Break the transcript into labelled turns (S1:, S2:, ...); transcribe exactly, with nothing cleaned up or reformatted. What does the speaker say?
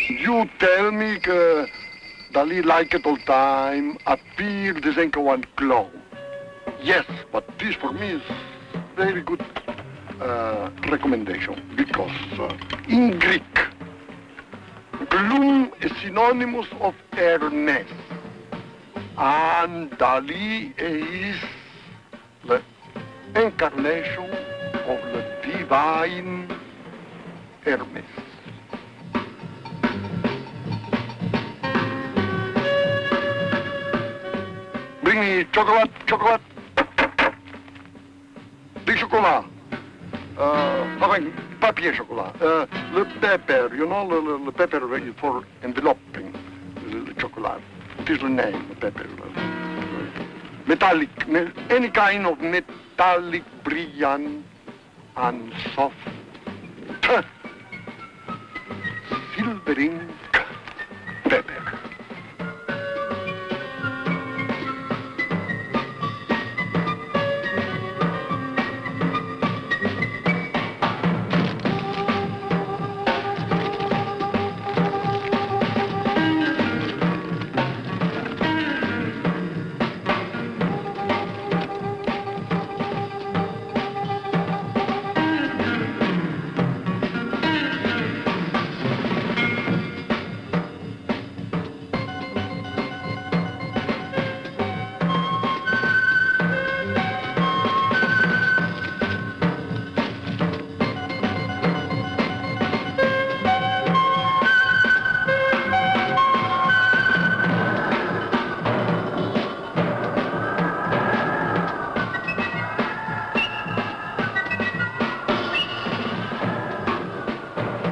S1: You tell me that Dali like it all time, appear this ain't one clown. Yes, but this for me is very good uh, recommendation because uh, in Greek, gloom is synonymous of airness, and Dali is the incarnation of the divine Hermes. Bring me chocolate, chocolate. Big chocolate. Uh, enfin, papier chocolat. Uh, le pepper, you know, the, the, the pepper for enveloping the, the chocolate. It is the name, the pepper. Metallic, me, any kind of metallic, brilliant, and soft. Silver ink.